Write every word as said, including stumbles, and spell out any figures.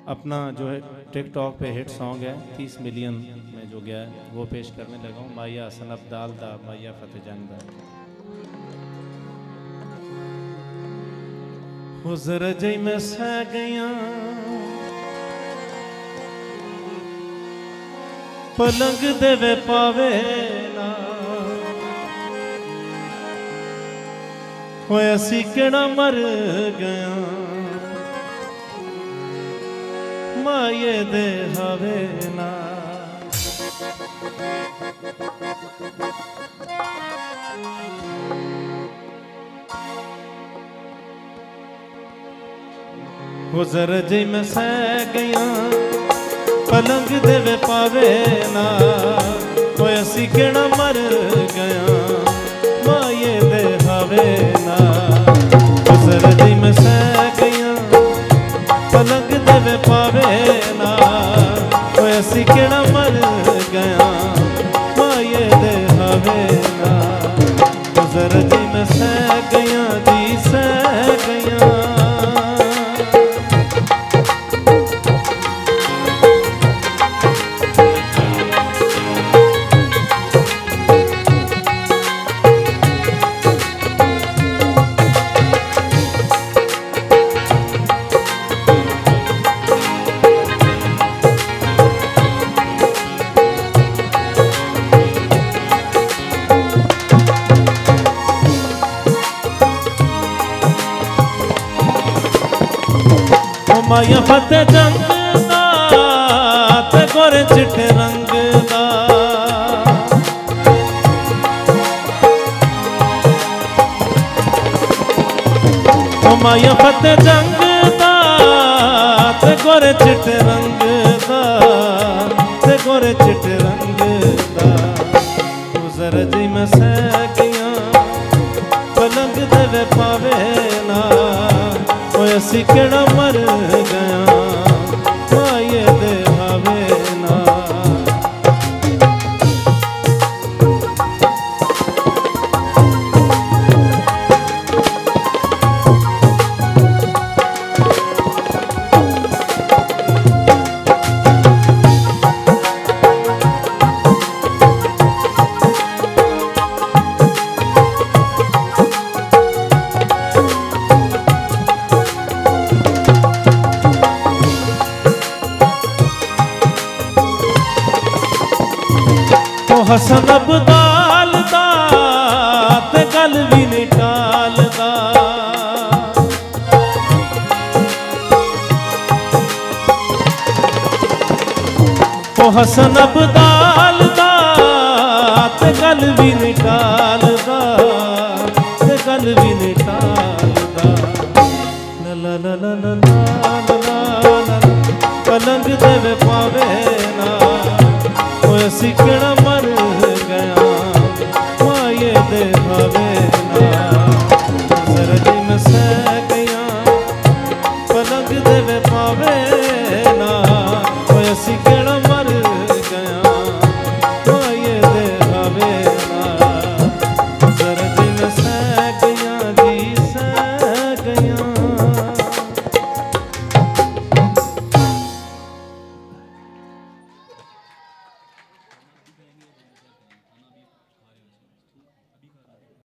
अपना जो है टिकटॉक पे हिट सॉन्ग है तीस मिलियन में जो गया है वो पेश करने लगा हूँ। माया हसन अब्दाल दा माया फतेह जंग दा हो जरा जई मैं सह गया पलंग देवे पावे ना हो असी केड़ा मर गया माये दे हवे ना हो जरा जी मैं सह गया पलंग देवे पावे ना हो असी केड़ा मर गया माये दे हवे ना हो जरा जी मैं सह गया पलंग देवे पावे ना हो असी केड़ा मर गया माये दे हवे ना हो जरा जी मैं सह गया जी सह गया माया फतेह जंग दा ते गोरे चिट्टे रंग दा ओ माया फतेह जंग दा ते गोरे चिट्टे रंग दा ते गोरे चिट्टे रंग दा गुजर जी मैं सह गया पलंग देवे पावे ना असी केड़ा मर गया माये दे हवे ना हसन अब्दाल दा ते गल भी नहीं टालदा ओ हसन अब्दाल दा ते गल भी नहीं टालदा ते गल भी नहीं टालदा ला ला ला ला ला ला ला पलंग देवे पावे ना ओ असी केड़ा मर